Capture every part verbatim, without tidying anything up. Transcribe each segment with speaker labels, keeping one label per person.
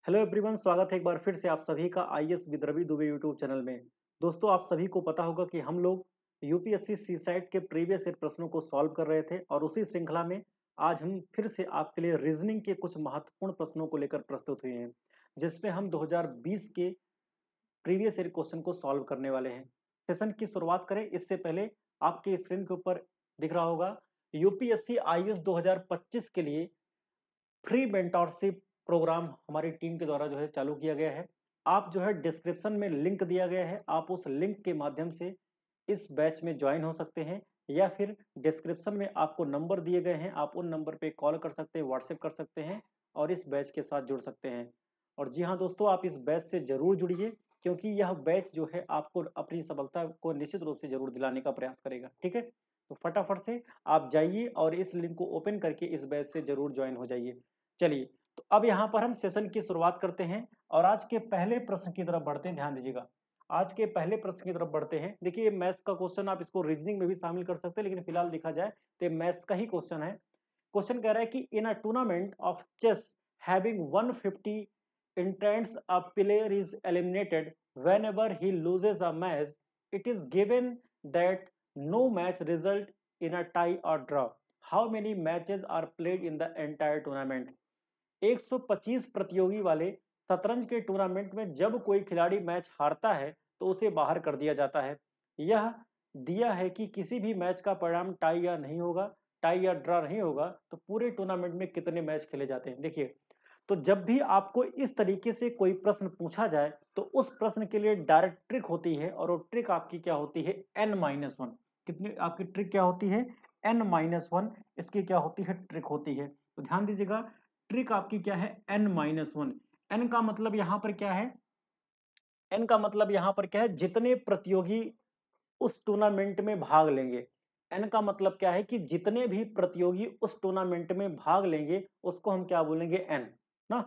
Speaker 1: Hello everyone, स्वागत है एक बार फिर से आप सभी का I A S with Ravi Dubey YouTube channel में। दोस्तों, आप सभी को पता होगा कि हम लोग U P S C C SAT के प्रीवियस ईयर प्रश्नों को सॉल्व कर रहे थे और उसी श्रृंखला में आज हम फिर से आपके लिए रीजनिंग के कुछ महत्वपूर्ण प्रश्नों को लेकर प्रस्तुत हुए हैं, जिसमें हम दो हज़ार बीस के प्रीवियस ईयर क्वेश्चन को सॉल्व करने वाले हैं। सेशन की शुरुआत करें इससे पहले आपके स्क्रीन के ऊपर दिख रहा होगा U P S C I A S दो हज़ार पच्चीस के लिए फ्री मेंटोरशिप प्रोग्राम हमारी टीम के द्वारा जो है चालू किया गया है। आप जो है डिस्क्रिप्शन में लिंक दिया गया है, आप उस लिंक के माध्यम से इस बैच में ज्वाइन हो सकते हैं या फिर डिस्क्रिप्शन में आपको नंबर दिए गए हैं, आप उन नंबर पे कॉल कर सकते हैं, व्हाट्सएप कर सकते हैं और इस बैच के साथ जुड़ सकते हैं। और जी हाँ दोस्तों, आप इस बैच से जरूर जुड़िए क्योंकि यह बैच जो है आपको अपनी सफलता को निश्चित रूप से जरूर दिलाने का प्रयास करेगा। ठीक है, तो फटाफट से आप जाइए और इस लिंक को ओपन करके इस बैच से जरूर ज्वाइन हो जाइए। चलिए, तो अब यहाँ पर हम सेशन की शुरुआत करते हैं और आज के पहले प्रश्न की तरफ बढ़ते हैं। ध्यान दीजिएगा, आज के पहले प्रश्न की तरफ बढ़ते हैं। देखिए, ये मैथ्स का क्वेश्चन, आप इसको रीजनिंग में भी शामिल कर सकते हैं, लेकिन फिलहाल देखा जाए तो मैथ्स का ही क्वेश्चन है। क्वेश्चन कह रहा है कि in a tournament of chess having one fifty entrants, a player is eliminated whenever he loses a match. It is given that no match result in a tie or draw. How many matches are played in the entire tournament? एक सौ पच्चीस प्रतियोगी वाले शतरंज के tournament में जब कोई खिलाड़ी मैच हारता है तो उसे बाहर कर दिया जाता है। यह दिया है कि किसी भी मैच का परिणाम टाई या नहीं होगा, टाई या ड्रा नहीं होगा, तो पूरे टूर्नामेंट में कितने मैच खेले जाते हैं। देखिए, तो जब भी आपको इस तरीके से कोई प्रश्न पूछा जाए तो उस प्रश्न के लिए डायरेक्ट ट्रिक होती है और वो ट्रिक आपकी क्या होती है, एन माइनस वन। कितनी आपकी ट्रिक क्या होती है, एन माइनस वन। इसकी क्या होती है, ट्रिक होती है। तो ध्यान दीजिएगा, ट्रिक आपकी क्या है, एन माइनस वन। एन का मतलब यहां पर क्या है, एन का मतलब यहां पर क्या है, जितने प्रतियोगी उस टूर्नामेंट में भाग लेंगे। एन का मतलब क्या है कि जितने भी प्रतियोगी उस टूर्नामेंट में भाग लेंगे उसको हम क्या बोलेंगे, एन ना।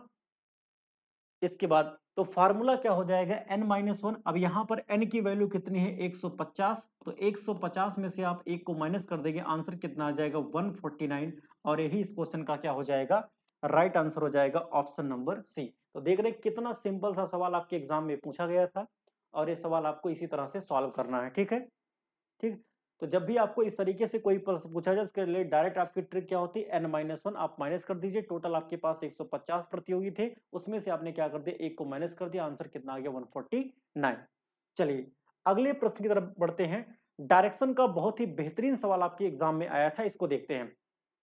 Speaker 1: इसके बाद तो फार्मूला क्या हो जाएगा, n माइनस वन। अब यहां पर n की वैल्यू कितनी है, एक सौ पचास। तो एक सौ पचास में से आप एक को माइनस कर देंगे, आंसर कितना आ जाएगा, एक सौ उनचास। और यही इस क्वेश्चन का क्या हो जाएगा, राइट आंसर हो जाएगा ऑप्शन नंबर सी। तो देख रहे हैं कितना सिंपल सा सवाल आपके एग्जाम में पूछा गया था और ये सवाल आपको इसी तरह से सॉल्व करना है। ठीक है, ठीक। तो जब भी आपको इस तरीके से कोई प्रश्न पूछा जाए उसके लिए डायरेक्ट आपकी ट्रिक क्या होती है, एन माइनस वन। आप माइनस कर दीजिए, टोटल आपके पास एक सौ पचास प्रतियोगी थे, उसमें से आपने क्या कर दिया, एक को माइनस कर दिया, आंसर कितना आ गया, एक सौ उनचास। चलिए, अगले प्रश्न की तरफ बढ़ते हैं। डायरेक्शन का बहुत ही बेहतरीन सवाल आपके एग्जाम में आया था, इसको देखते हैं।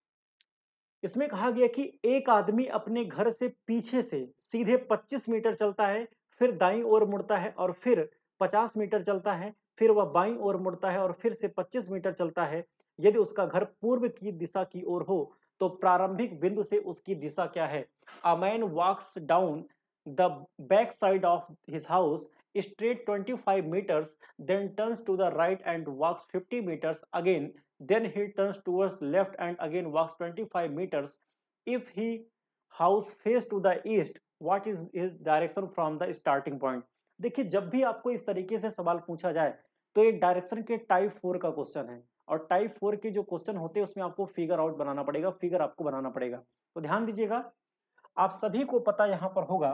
Speaker 1: इसमें कहा गया कि एक आदमी अपने घर से पीछे से सीधे पच्चीस मीटर चलता है, फिर दाईं ओर मुड़ता है और फिर पचास मीटर चलता है, फिर वह बाईं ओर मुड़ता है और फिर से पच्चीस मीटर चलता है। यदि उसका घर पूर्व की दिशा की ओर हो तो प्रारंभिक बिंदु से उसकी दिशा क्या है। A man walks down the back side of his house straight twenty-five meters, then turns to the right and walks fifty meters again. Then he turns towards left and again walks twenty-five meters. If he house face to the east, what is his direction from the starting point? देखिए, जब भी आपको इस तरीके से सवाल पूछा जाए तो ये डायरेक्शन के टाइप फोर का क्वेश्चन है और टाइप फोर के जो क्वेश्चन होते हैं उसमें आपको फिगर आउट बनाना पड़ेगा, फिगर आपको बनाना पड़ेगा। तो ध्यान दीजिएगा, आप सभी को पता यहां पर होगा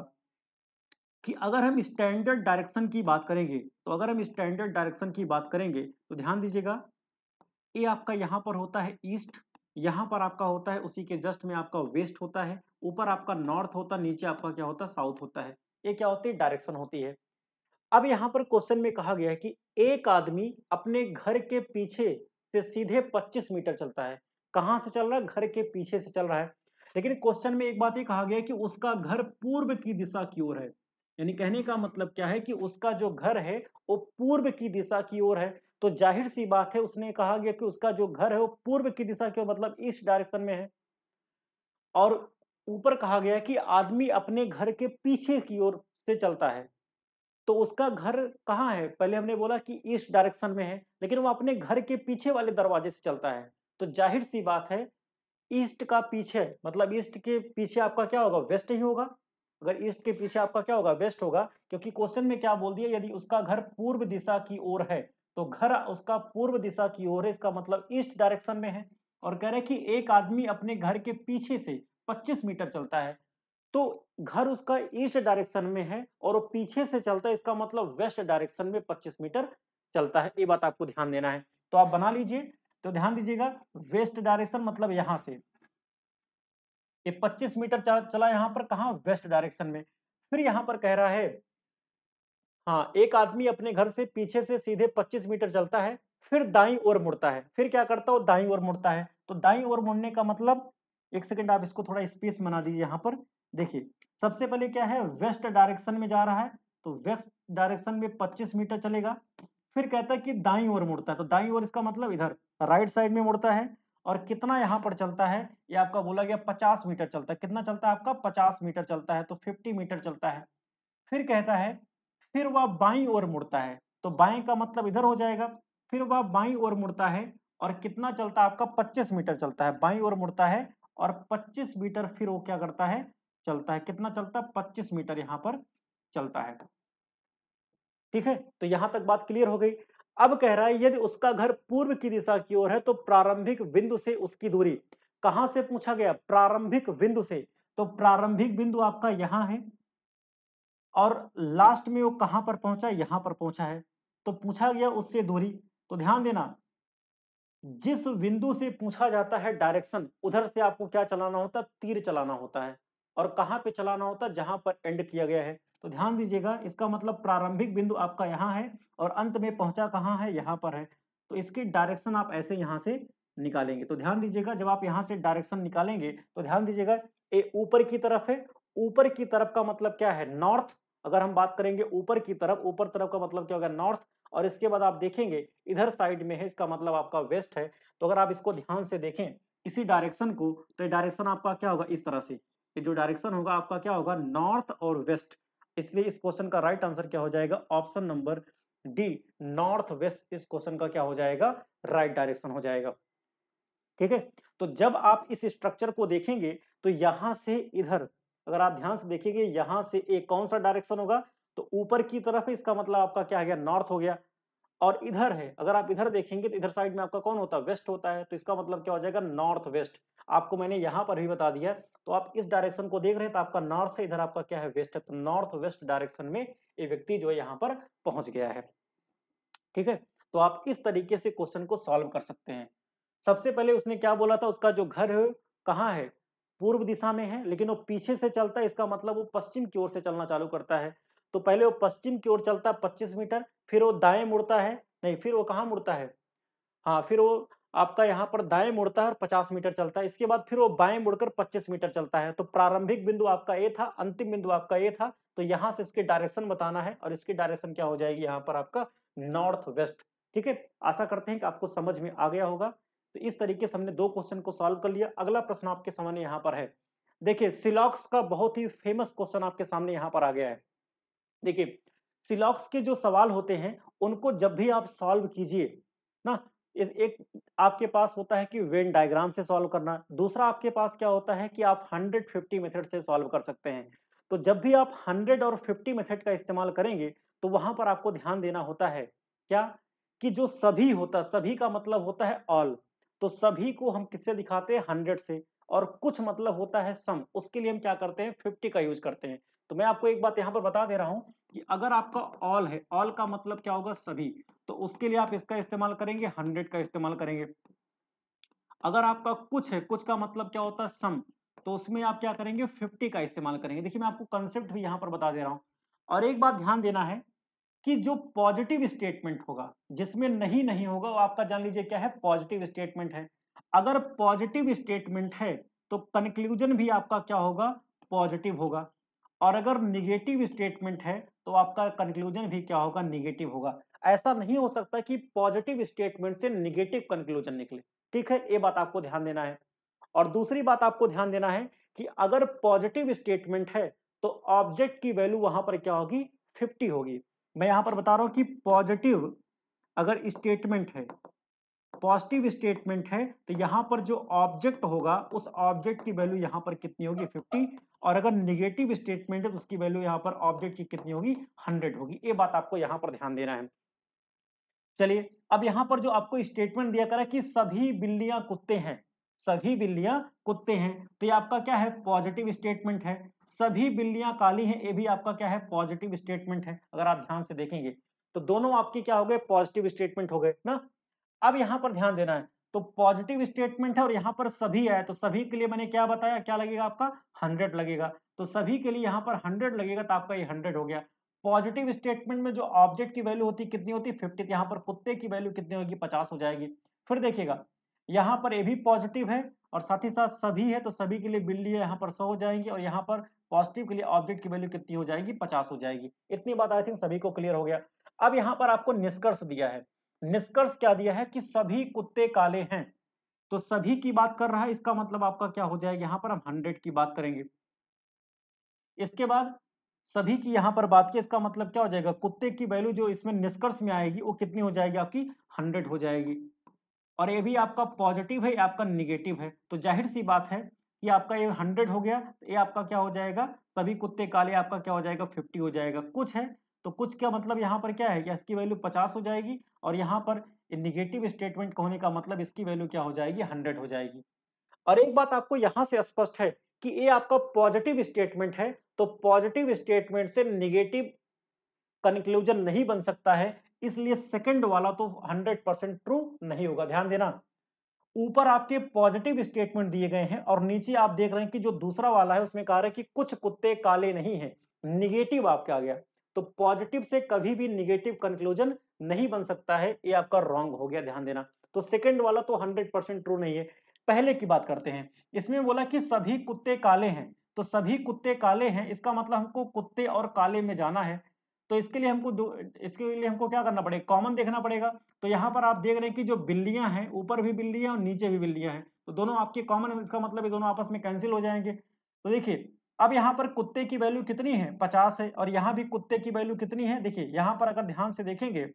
Speaker 1: कि अगर हम स्टैंडर्ड डायरेक्शन की बात करेंगे तो अगर हम स्टैंडर्ड डायरेक्शन की बात करेंगे तो ध्यान दीजिएगा, ये आपका यहाँ पर होता है ईस्ट, यहाँ पर आपका होता है उसी के जस्ट में आपका वेस्ट होता है, ऊपर आपका नॉर्थ होता है, नीचे आपका क्या होता है, साउथ होता है। ये क्या होती है, डायरेक्शन होती है। अब यहाँ पर क्वेश्चन में कहा गया है कि एक आदमी अपने घर के पीछे से सीधे पच्चीस मीटर चलता है। कहां से चल रहा है, घर के पीछे से चल रहा है। लेकिन क्वेश्चन में एक बात ये कहा गया है कि उसका घर पूर्व की दिशा की ओर है। यानी कहने का मतलब क्या है कि उसका जो घर है वो पूर्व की दिशा की ओर है। तो जाहिर सी बात है, उसने कहा गया कि उसका जो घर है वो पूर्व की दिशा की ओर, मतलब ईस्ट डायरेक्शन में है। और ऊपर कहा गया है कि आदमी अपने घर के पीछे की ओर से चलता है। तो उसका घर कहाँ है, पहले हमने बोला कि ईस्ट डायरेक्शन में है, लेकिन वो अपने घर के पीछे वाले दरवाजे से चलता है। तो जाहिर सी बात है, ईस्ट का पीछे मतलब ईस्ट के पीछे आपका क्या होगा, वेस्ट ही होगा। अगर ईस्ट के पीछे आपका क्या होगा, वेस्ट होगा, क्योंकि क्वेश्चन में क्या बोल दिया, यदि उसका घर पूर्व दिशा की ओर है तो घर उसका पूर्व दिशा की ओर है, इसका मतलब ईस्ट डायरेक्शन में है। और कह रहे हैं कि एक आदमी अपने घर के पीछे से पच्चीस मीटर चलता है। तो घर उसका ईस्ट डायरेक्शन में है और वो पीछे से चलता है, इसका मतलब वेस्ट डायरेक्शन में पच्चीस मीटर चलता है। ये बात आपको ध्यान देना है। तो आप बना लीजिए। तो ध्यान दीजिएगा, वेस्ट डायरेक्शन मतलब यहां से ये पच्चीस मीटर चला यहां पर, कहां, वेस्ट डायरेक्शन में। फिर यहां पर कह रहा है, हाँ, एक आदमी अपने घर से पीछे से सीधे पच्चीस मीटर चलता है, फिर दाईं ओर मुड़ता है। फिर क्या करता है, वो दाईं ओर मुड़ता है। तो दाईं ओर मुड़ने का मतलब, एक सेकंड आप इसको थोड़ा स्पेस बना दीजिए यहां पर। देखिए, सबसे पहले क्या है, वेस्ट डायरेक्शन में जा रहा है, तो वेस्ट डायरेक्शन में पच्चीस मीटर चलेगा। फिर कहता है कि दाईं ओर मुड़ता है, तो दाईं ओर इसका मतलब इधर राइट साइड में मुड़ता है। और कितना यहां पर चलता है, ये आपका बोला गया पचास मीटर चलता है। कितना चलता है आपका, पचास मीटर चलता है, तो पचास मीटर चलता है। फिर कहता है, फिर वह बाईं ओर मुड़ता है, तो बाएं का मतलब इधर हो जाएगा। फिर वह बाईं ओर मुड़ता है और कितना चलता है आपका, पच्चीस मीटर चलता है। बाईं ओर मुड़ता है और पच्चीस मीटर फिर वो क्या करता है, चलता है। कितना चलता है, पच्चीस मीटर यहां पर चलता है। ठीक है, तो यहां तक बात क्लियर हो गई। अब कह रहा है, यदि उसका घर पूर्व की दिशा की ओर है तो प्रारंभिक बिंदु से उसकी दूरी, कहां से पूछा गया, प्रारंभिक बिंदु से। तो प्रारंभिक बिंदु आपका यहां है और लास्ट में वो कहां पर पहुंचा, यहां पर पहुंचा है। तो पूछा गया उससे दूरी। तो ध्यान देना, जिस बिंदु से पूछा जाता है डायरेक्शन, उधर से आपको क्या चलाना होता है, तीर चलाना होता है। और कहां पे चलाना होता है, जहां पर एंड किया गया है। तो ध्यान दीजिएगा, इसका मतलब प्रारंभिक बिंदु आपका यहां है और अंत में पहुंचा कहां है, यहां पर है। तो इसकी डायरेक्शन आप ऐसे यहां से निकालेंगे। तो ध्यान दीजिएगा, जब आप यहां से डायरेक्शन निकालेंगे तो ध्यान दीजिएगा, ये ऊपर की तरफ है। ऊपर की तरफ का मतलब क्या है, नॉर्थ। अगर हम बात करेंगे ऊपर की तरफ, ऊपर तरफ का मतलब क्या होगा, नॉर्थ। और इसके बाद आप देखेंगे इधर साइड में है, इसका मतलब आपका वेस्ट है। तो अगर आप इसको ध्यान से देखें इसी डायरेक्शन को, तो ये डायरेक्शन आपका क्या होगा, इस तरह से। ये जो डायरेक्शन होगा आपका क्या होगा, नॉर्थ और वेस्ट। इसलिए इस क्वेश्चन का राइट आंसर क्या हो जाएगा, option number D, north west इस क्वेश्चन का क्या हो जाएगा, राइट डायरेक्शन हो जाएगा। ठीक है, तो जब आप इस स्ट्रक्चर को देखेंगे तो यहां से इधर, अगर आप ध्यान से देखेंगे यहां से एक कौन सा डायरेक्शन होगा, तो ऊपर की तरफ है, इसका मतलब आपका क्या आ गया, नॉर्थ हो गया। और इधर है, अगर आप इधर देखेंगे तो इधर साइड में आपका कौन होता है, वेस्ट होता है। तो इसका मतलब क्या हो जाएगा, नॉर्थ वेस्ट। आपको मैंने यहां पर भी बता दिया। तो आप इस डायरेक्शन को देख रहे हैं तो आपका नॉर्थ है, इधर आपका क्या है, वेस्ट है। तो नॉर्थ वेस्ट डायरेक्शन में ये व्यक्ति जो है यहाँ पर पहुंच गया है। ठीक है, तो आप इस तरीके से क्वेश्चन को सॉल्व कर सकते हैं। सबसे पहले उसने क्या बोला था, उसका जो घर है कहाँ है, पूर्व दिशा में है, लेकिन वो पीछे से चलता है, इसका मतलब वो पश्चिम की ओर से चलना चालू करता है। तो पहले वो पश्चिम की ओर चलता है पच्चीस मीटर, फिर वो दाएं मुड़ता है, नहीं फिर वो कहाँ मुड़ता है, हाँ फिर वो आपका यहाँ पर दाएं मुड़ता है और पचास मीटर चलता है। इसके बाद फिर वो बाएं मुड़कर पच्चीस मीटर चलता है। तो प्रारंभिक बिंदु आपका ए था, अंतिम बिंदु आपका ए था। तो यहाँ से इसकी डायरेक्शन बताना है और इसकी डायरेक्शन क्या हो जाएगी यहाँ पर आपका, नॉर्थ वेस्ट। ठीक है, आशा करते हैं कि आपको समझ में आ गया होगा। तो इस तरीके से हमने दो क्वेश्चन को सॉल्व कर लिया। अगला प्रश्न आपके सामने यहाँ पर है। देखिए, सिलॉक्स का बहुत ही फेमस क्वेश्चन आपके सामने यहाँ पर आ गया है। देखिए, सिलॉक्स के जो सवाल होते हैं उनको जब भी आप सॉल्व कीजिए ना, इस एक आपके पास होता है कि वेन डायग्राम से सॉल्व करना, दूसरा आपके पास क्या होता है कि आप हंड्रेड फिफ्टी मेथड से सॉल्व कर सकते हैं। तो जब भी आप हंड्रेड और फिफ्टी मेथड का इस्तेमाल करेंगे तो वहां पर आपको ध्यान देना होता है क्या, कि जो सभी होता, सभी का मतलब होता है ऑल। तो सभी को हम किससे दिखाते हैं, हंड्रेड से। और कुछ मतलब होता है सम, उसके लिए हम क्या करते हैं, फिफ्टी का यूज करते हैं। तो मैं आपको एक बात यहाँ पर बता दे रहा हूं कि अगर आपका ऑल है, ऑल का मतलब क्या होगा, सभी, तो उसके लिए आप इसका इस्तेमाल करेंगे, हंड्रेड का इस्तेमाल करेंगे। अगर आपका कुछ है, कुछ का मतलब क्या होता है, सम, तो उसमें आप क्या करेंगे, फिफ्टी का इस्तेमाल करेंगे। देखिए, मैं आपको कंसेप्ट भी यहां पर बता दे रहा हूं। और एक बात ध्यान देना है कि जो पॉजिटिव स्टेटमेंट होगा, जिसमें नहीं नहीं होगा, वो आपका जान लीजिए क्या है, पॉजिटिव स्टेटमेंट है। अगर पॉजिटिव स्टेटमेंट है तो कंक्लूजन भी आपका क्या होगा, पॉजिटिव होगा। और अगर निगेटिव स्टेटमेंट है तो आपका कंक्लूजन भी क्या होगा, निगेटिव होगा। ऐसा नहीं हो सकता कि पॉजिटिव स्टेटमेंट से निगेटिव कंक्लूजन निकले। ठीक है, ये बात आपको ध्यान देना है। और दूसरी बात आपको ध्यान देना है कि अगर पॉजिटिव स्टेटमेंट है तो ऑब्जेक्ट की वैल्यू वहां पर क्या होगी, फिफ्टी होगी। मैं यहां पर बता रहा हूं कि पॉजिटिव अगर स्टेटमेंट है, पॉजिटिव स्टेटमेंट है, तो यहां पर जो ऑब्जेक्ट होगा उस ऑब्जेक्ट की वैल्यू यहां पर कितनी होगी, फिफ्टी। और अगर निगेटिव स्टेटमेंट है तो उसकी वैल्यू यहां पर ऑब्जेक्ट की कितनी होगी, हंड्रेड होगी। ये बात आपको यहां पर ध्यान देना है। चलिए, अब यहां पर जो आपको स्टेटमेंट दिया करा कि सभी बिल्लियां कुत्ते हैं, सभी बिल्लियां कुत्ते हैं। तो ये आपका क्या है, पॉजिटिव स्टेटमेंट है। सभी बिल्लियां काली हैं, ये भी आपका क्या है, पॉजिटिव स्टेटमेंट है। अगर आप ध्यान से देखेंगे तो दोनों आपके क्या हो गए, पॉजिटिव स्टेटमेंट हो गए ना। अब यहाँ पर ध्यान देना है, तो पॉजिटिव स्टेटमेंट है और यहाँ पर सभी है, तो सभी के लिए मैंने क्या बताया, क्या लगेगा आपका, हंड्रेड लगेगा। तो सभी के लिए यहाँ पर हंड्रेड लगेगा, तो आपका ये हंड्रेड हो गया। पॉजिटिव स्टेटमेंट में जो ऑब्जेक्ट की वैल्यू होती कितनी होती, फिफ्टी। यहाँ पर कुत्ते की वैल्यू कितनी होगी, पचास हो जाएगी। फिर देखिएगा यहाँ पर ये भी पॉजिटिव है और साथ ही साथ सभी है, तो सभी के लिए बिल्ली है, यहाँ पर सौ हो जाएंगी और यहाँ पर पॉजिटिव के लिए ऑब्जेक्ट की वैल्यू कितनी हो जाएगी, पचास हो जाएगी। इतनी बात आई थिंक सभी को क्लियर हो गया। अब यहाँ पर आपको निष्कर्ष दिया है। निष्कर्ष क्या दिया है कि सभी कुत्ते काले हैं, तो सभी की बात कर रहा है, इसका मतलब आपका क्या हो जाएगा, यहाँ पर हम हंड्रेड की बात करेंगे। इसके बाद सभी की यहाँ पर बात की, इसका मतलब क्या हो जाएगा, कुत्ते की वैल्यू जो इसमें निष्कर्ष में आएगी वो कितनी हो जाएगी, आपकी हंड्रेड हो जाएगी। और ये भी आपका पॉजिटिव है, ये आपका निगेटिव है, तो जाहिर सी बात है कि आपका ये हंड्रेड हो गया, तो ये आपका क्या हो जाएगा, सभी कुत्ते काले, आपका क्या हो जाएगा, फिफ्टी हो जाएगा। कुछ है तो कुछ क्या मतलब यहाँ पर क्या है कि इसकी वैल्यू पचास हो जाएगी और यहाँ पर निगेटिव स्टेटमेंट होने का मतलब इसकी वैल्यू क्या हो जाएगी, हंड्रेड हो जाएगी। और एक बात आपको यहां से स्पष्ट है कि ये आपका पॉजिटिव स्टेटमेंट है, तो पॉजिटिव स्टेटमेंट से निगेटिव कंक्लूजन नहीं बन सकता है, इसलिए सेकंड वाला तो हंड्रेड परसेंट ट्रू नहीं होगा। ध्यान देना, ऊपर आपके पॉजिटिव स्टेटमेंट दिए गए हैं और नीचे आप देख रहे हैं कि जो दूसरा वाला है उसमें कह रहा है कि कुछ कुत्ते काले नहीं हैं, निगेटिव आपके आ गया। तो पॉजिटिव से कभी भी निगेटिव कंक्लूजन नहीं बन सकता है, ये आपका रॉन्ग हो गया। ध्यान देना, तो सेकंड वाला तो हंड्रेड परसेंट ट्रू नहीं है। पहले की बात करते हैं, इसमें बोला कि सभी कुत्ते काले हैं, तो सभी कुत्ते काले हैं, इसका मतलब हमको कुत्ते और काले में जाना है। तो इसके लिए हमको दो इसके लिए हमको क्या करना पड़ेगा, कॉमन देखना पड़ेगा। तो यहाँ पर आप देख रहे हैं कि जो बिल्लियां हैं, ऊपर भी बिल्लियां और नीचे भी बिल्लियां हैं, तो दोनों आपके कॉमन है, इसका मतलब ये दोनों आपस में कैंसिल हो जाएंगे। तो देखिए अब यहाँ पर कुत्ते की वैल्यू कितनी है, पचास है, और यहाँ भी कुत्ते की वैल्यू कितनी है। देखिए यहाँ पर अगर ध्यान से देखेंगे,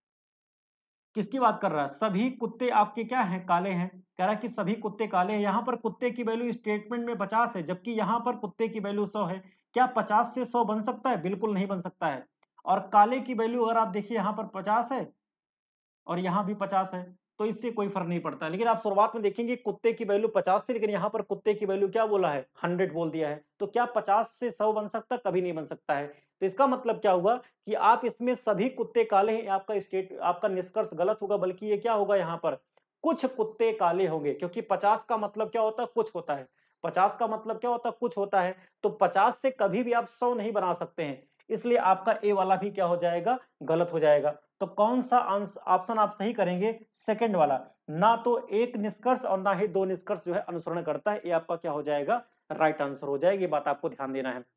Speaker 1: किसकी बात कर रहा है, सभी कुत्ते आपके क्या हैं, काले हैं। कह रहा है कि सभी कुत्ते काले हैं। यहाँ पर कुत्ते की वैल्यू स्टेटमेंट में पचास है, जबकि यहाँ पर कुत्ते की वैल्यू सौ है। क्या पचास से सौ बन सकता है, बिल्कुल नहीं बन सकता है। और काले की वैल्यू अगर आप देखिए, यहाँ पर पचास है और यहाँ भी पचास है, तो इससे कोई फर्क नहीं पड़ता। लेकिन आप शुरुआत में देखेंगे कुत्ते की वैल्यू पचास थी, लेकिन यहाँ पर कुत्ते की वैल्यू क्या बोला है, हंड्रेड बोल दिया है। तो क्या पचास से सौ बन सकता, कभी नहीं बन सकता है। तो इसका मतलब क्या हुआ कि आप इसमें सभी कुत्ते काले हैं, आपका स्टेट आपका निष्कर्ष गलत होगा, बल्कि ये क्या होगा, यहाँ पर कुछ कुत्ते काले होंगे, क्योंकि पचास का मतलब क्या होता है, कुछ होता है। पचास का मतलब क्या होता है, कुछ होता है। तो पचास से कभी भी आप सौ नहीं बना सकते हैं, इसलिए आपका ए वाला भी क्या हो जाएगा, गलत हो जाएगा। तो कौन सा ऑप्शन आप सही करेंगे, सेकंड वाला। ना तो एक निष्कर्ष और ना ही दो निष्कर्ष जो है अनुसरण करता है, ये आपका क्या हो जाएगा, राइट आंसर हो जाएगी। बात आपको ध्यान देना है।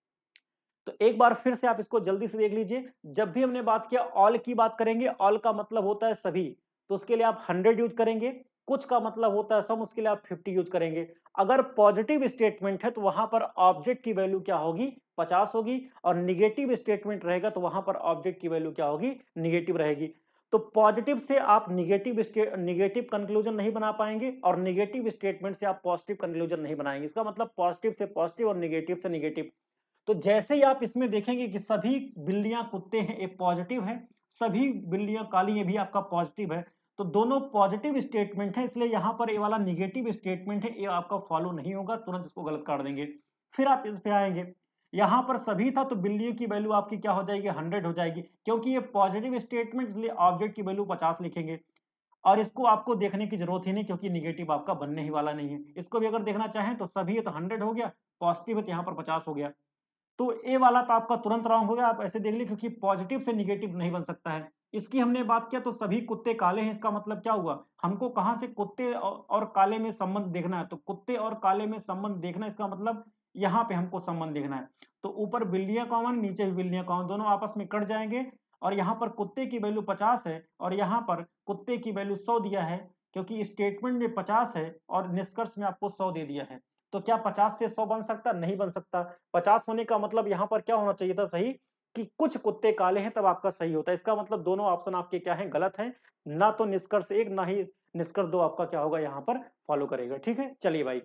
Speaker 1: तो एक बार फिर से आप इसको जल्दी से देख लीजिए। जब भी हमने बात किया ऑल की बात करेंगे, ऑल का मतलब होता है सभी, तो उसके लिए आप हंड्रेड यूज करेंगे। कुछ का मतलब होता है सम, उसके लिए आप फिफ्टी यूज करेंगे। अगर पॉजिटिव स्टेटमेंट है तो वहां पर ऑब्जेक्ट की वैल्यू क्या होगी, पचास होगी, और निगेटिव स्टेटमेंट रहेगा तो वहां पर ऑब्जेक्ट की वैल्यू क्या होगी, निगेटिव रहेगी। तो पॉजिटिव से आप निगेटिव निगेटिव कंक्लूजन नहीं बना पाएंगे और निगेटिव स्टेटमेंट से आप पॉजिटिव कंक्लूजन नहीं बनाएंगे। इसका मतलब पॉजिटिव से पॉजिटिव और निगेटिव से निगेटिव। तो जैसे ही आप इसमें देखेंगे कि सभी बिल्लियां कुत्ते हैं, एक पॉजिटिव है, सभी बिल्लियां काली है भी आपका पॉजिटिव है, तो दोनों पॉजिटिव स्टेटमेंट है, इसलिए यहां पर ये वाला निगेटिव स्टेटमेंट है, ये आपका फॉलो नहीं होगा, तुरंत इसको गलत कर देंगे। फिर आप इस पे आएंगे, यहां पर सभी था तो बिल्लियों की वैल्यू आपकी क्या हो जाएगी, हंड्रेड हो जाएगी, क्योंकि ये पॉजिटिव स्टेटमेंट, इसलिए ऑब्जेक्ट की वैल्यू पचास लिखेंगे। और इसको आपको देखने की जरूरत ही नहीं, क्योंकि निगेटिव आपका बनने ही वाला नहीं है। इसको भी अगर देखना चाहें तो सभी है तो हंड्रेड हो गया, पॉजिटिव है तो यहाँ पर पचास हो गया। तो ए वाला तो आपका तुरंत रॉन्ग हो गया, आप ऐसे देख लीजिए, क्योंकि पॉजिटिव से निगेटिव नहीं बन सकता है। इसकी हमने बात किया तो सभी कुत्ते काले हैं, इसका मतलब क्या हुआ, हमको कहां से कुत्ते और काले में संबंध देखना है, तो कुत्ते और काले में संबंध देखना, इसका मतलब यहाँ पे हमको संबंध देखना है। तो ऊपर बिल्लियां कॉमन, नीचे भी बिल्लियां कॉमन, दोनों आपस में कट जाएंगे। और यहाँ पर कुत्ते की वैल्यू पचास है और यहाँ पर कुत्ते की वैल्यू सौ दिया है, क्योंकि स्टेटमेंट में पचास है और निष्कर्ष में आपको सौ दे दिया है। तो क्या पचास से सौ बन सकता, नहीं बन सकता। पचास होने का मतलब यहाँ पर क्या होना चाहिए था, सही, कि कुछ कुत्ते काले हैं, तब आपका सही होता है। इसका मतलब दोनों ऑप्शन आपके क्या हैं, गलत हैं। ना तो निष्कर्ष एक, ना ही निष्कर्ष दो आपका क्या होगा, यहाँ पर फॉलो करेगा। ठीक है, चलिए भाई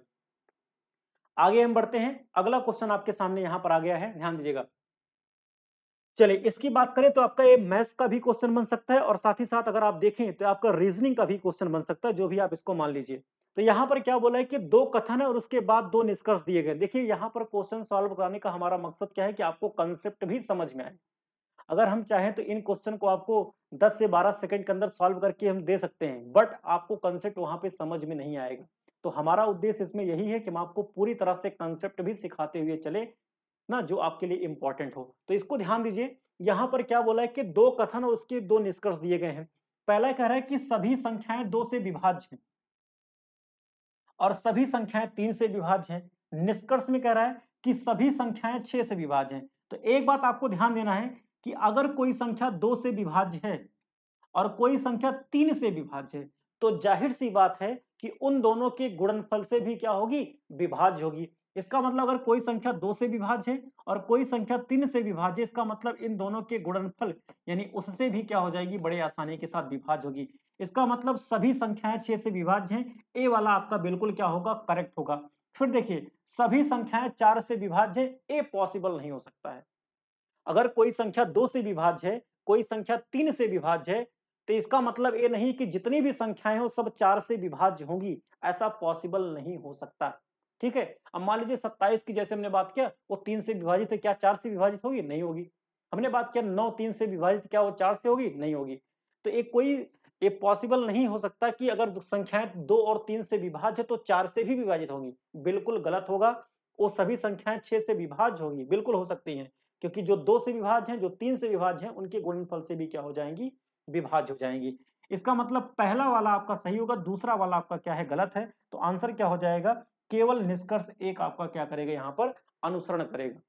Speaker 1: आगे हम बढ़ते हैं। अगला क्वेश्चन आपके सामने यहाँ पर आ गया है, ध्यान दीजिएगा। चलिए इसकी बात करें तो आपका ये मैथ्स का भी क्वेश्चन बन सकता है और साथ ही साथ अगर आप देखें तो आपका रीजनिंग का भी क्वेश्चन बन सकता है, जो भी आप इसको मान लीजिए। तो यहाँ पर क्या बोला है कि दो कथन है और उसके बाद दो निष्कर्ष दिए गए। देखिए यहाँ पर क्वेश्चन सॉल्व कराने का हमारा मकसद क्या है कि आपको कंसेप्ट भी समझ में आए। अगर हम चाहें तो इन क्वेश्चन को आपको दस से बारह सेकंड के अंदर सॉल्व करके हम दे सकते हैं, बट आपको कंसेप्ट वहां पे समझ में नहीं आएगा। तो हमारा उद्देश्य इसमें यही है कि हम आपको पूरी तरह से कंसेप्ट भी सिखाते हुए चले ना, जो आपके लिए इंपॉर्टेंट हो। तो इसको ध्यान दीजिए, यहाँ पर क्या बोला है कि दो कथन और उसके दो निष्कर्ष दिए गए हैं। पहला कह रहा है कि सभी संख्याएं दो से विभाज्य हैं और सभी संख्याएं तीन से विभाज्य हैं। निष्कर्ष में कह रहा है कि सभी संख्याएं छह से विभाज्य हैं। तो एक बात आपको ध्यान देना है कि अगर कोई संख्या दो से विभाज्य है और कोई संख्या तीन से विभाज्य है, तो जाहिर सी बात है कि उन दोनों के गुणनफल से भी क्या होगी, विभाज्य होगी। इसका मतलब अगर कोई संख्या दो से विभाज्य है और कोई संख्या तीन से विभाज्य है, इसका मतलब इन दोनों के गुणनफल यानी उससे भी क्या हो जाएगी, बड़े आसानी के साथ विभाज्य होगी। इसका मतलब सभी संख्याएं छह से विभाज्य हैं। ए वाला आपका बिल्कुल क्या होगा, करेक्ट होगा। फिर देखिए, सभी संख्याएं चार से विभाज्य है, ए पॉसिबल नहीं हो सकता है। अगर कोई संख्या दो से विभाज्य है, कोई संख्या तीन से विभाज्य है, तो इसका मतलब ये नहीं कि जितनी भी संख्याएं हो सब चार से विभाज्य होंगी, ऐसा पॉसिबल नहीं हो सकता। ठीक है, अब मान लीजिए सत्ताईस की जैसे हमने बात किया, वो तीन से विभाजित है, क्या चार से विभाजित होगी, नहीं होगी। हमने बात किया नौ तीन से विभाजित, क्या वो चार से होगी, नहीं होगी। तो एक कोई ये पॉसिबल नहीं हो सकता कि अगर संख्याएं दो और तीन से विभाज्य है तो चार से भी विभाजित होंगी, बिल्कुल गलत होगा। वो सभी संख्याएं छह से विभाज्य होगी, बिल्कुल हो सकती हैं, क्योंकि जो दो से विभाज्य हैं, जो तीन से विभाज्य हैं, उनके गुणनफल से भी क्या हो जाएंगी, विभाज्य हो जाएंगी। इसका मतलब पहला वाला आपका सही होगा, दूसरा वाला आपका क्या है, गलत है। तो आंसर क्या हो जाएगा, केवल निष्कर्ष एक आपका क्या करेगा, यहाँ पर अनुसरण करेगा।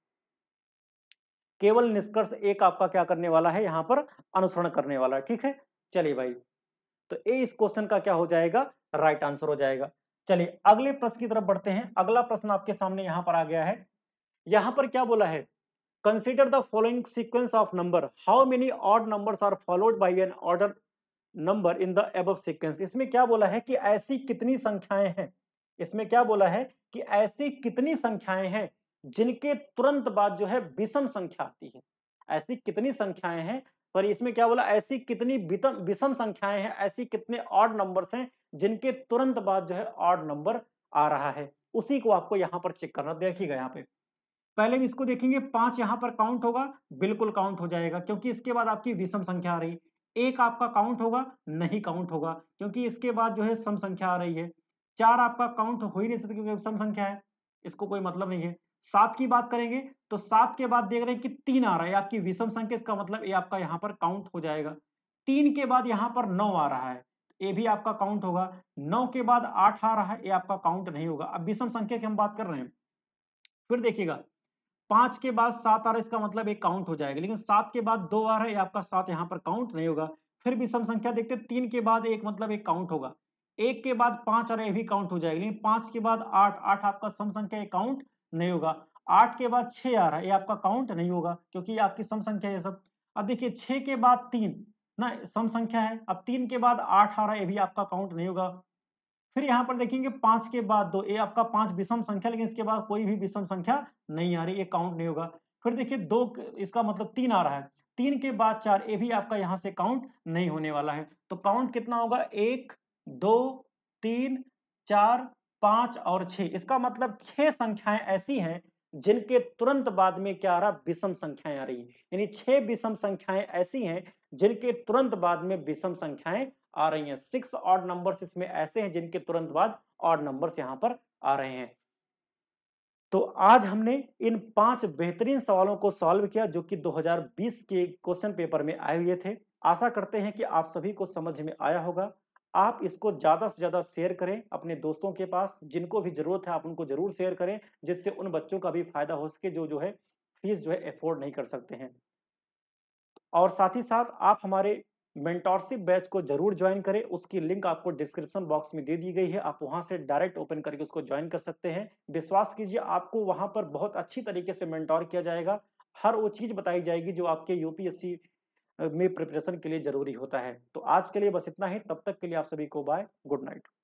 Speaker 1: केवल निष्कर्ष एक आपका क्या करने वाला है, यहाँ पर अनुसरण करने वाला है। ठीक है, चलिए भाई, तो ए इस क्वेश्चन का क्या हो जाएगा, राइट आंसर हो जाएगा। चलिए अगले प्रश्न की तरफ बढ़ते हैं। अगला प्रश्न आपके सामने यहाँ पर आ गया है। यहाँ पर क्या बोला है, consider the following sequence of number, how many odd numbers are followed by an order number in the above sequence। इसमें क्या बोला है कि ऐसी कितनी संख्याएं हैं, इसमें क्या बोला है कि ऐसी कितनी संख्याएं हैं जिनके तुरंत बाद जो है विषम संख्या आती है। ऐसी कितनी संख्याएं हैं, पर इसमें क्या बोला, ऐसी कितनी विषम विषम संख्याएं हैं, ऐसी कितने ऑड नंबर्स हैं जिनके तुरंत बाद जो है ऑड नंबर आ रहा है। उसी को आपको यहाँ पर चेक करना। देखिएगा यहाँ पे पहले भी इसको देखेंगे, पांच यहां पर काउंट होगा, बिल्कुल काउंट हो जाएगा, क्योंकि इसके बाद आपकी विषम संख्या आ रही। एक आपका काउंट होगा, नहीं काउंट होगा, क्योंकि इसके बाद जो है सम संख्या आ रही है। चार आपका काउंट हो ही नहीं सकती क्योंकि सम संख्या है, इसको कोई मतलब नहीं है। सात की बात करेंगे तो सात के बाद देख रहे हैं कि तीन आ रहा है, आपकी विषम संख्या, इसका मतलब ये आपका यहाँ पर काउंट हो जाएगा। तीन के बाद यहाँ पर नौ आ रहा है, ये भी आपका काउंट होगा। नौ के बाद आठ आ रहा है, ये आपका काउंट नहीं होगा। अब विषम संख्या की हम बात कर रहे हैं। फिर देखिएगा, पांच के बाद सात आ रहा है, इसका मतलब एक काउंट हो जाएगा, लेकिन सात के बाद दो आ रहा है, आपका सात यहाँ पर काउंट नहीं होगा। फिर भी सम संख्या देखते हैं, तीन के बाद एक मतलब एक काउंट होगा। एक के बाद पांच आ रहा है, ये भी काउंट हो जाएगा, लेकिन पांच के बाद आठ, आठ आपका सम संख्या, एक काउंट नहीं होगा। आठ के बाद छह आ रहा है, ये आपका काउंट नहीं होगा, क्योंकि ये आपकी सम संख्या है सब। अब देखिए छह के बाद तीन ना सम संख्या है, अब तीन के बाद आठ आ रहा है, ये भी आपका काउंट नहीं होगा। फिर यहाँ पर देखेंगे पांच के बाद दो, ये आपका पांच विषम संख्या, लेकिन इसके बाद कोई भी विषम संख्या नहीं आ रही, ये काउंट नहीं होगा। फिर देखिए दो, इसका मतलब तीन आ रहा है, तीन के बाद चार, ये भी आपका यहाँ से काउंट नहीं होने वाला है। तो काउंट कितना होगा, एक, दो, तीन, चार, पांच और छह। इसका मतलब छह संख्याएं ऐसी हैं जिनके तुरंत बाद में क्या आ रहा, विषम संख्याएं आ रही है। यानी छह विषम संख्याएं ऐसी हैं जिनके तुरंत बाद में विषम संख्याएं आ रही हैं। सिक्स ऑड नंबर्स इसमें ऐसे हैं जिनके तुरंत बाद ऑड नंबर्स यहां पर आ रहे हैं। तो आज हमने इन पांच बेहतरीन सवालों को सॉल्व किया जो कि दो हज़ार बीस के क्वेश्चन पेपर में आए हुए थे। आशा करते हैं कि आप सभी को समझ में आया होगा। आप इसको ज्यादा से ज्यादा शेयर करें अपने दोस्तों के पास, जिनको भी जरूरत है आप उनको जरूर शेयर करें, जिससे उन बच्चों का भी फायदा हो सके जो जो है फीस जो है अफोर्ड नहीं कर सकते हैं। और साथ ही साथ आप हमारे मेंटोरशिप बैच को जरूर ज्वाइन करें। उसकी लिंक आपको डिस्क्रिप्शन बॉक्स में दे दी गई है, आप वहां से डायरेक्ट ओपन करके उसको ज्वाइन कर सकते हैं। विश्वास कीजिए, आपको वहां पर बहुत अच्छी तरीके से मेंटोर किया जाएगा। हर वो चीज बताई जाएगी जो आपके यूपीएससी में प्रिपरेशन के लिए जरूरी होता है। तो आज के लिए बस इतना ही, तब तक के लिए आप सभी को बाय, गुड नाइट।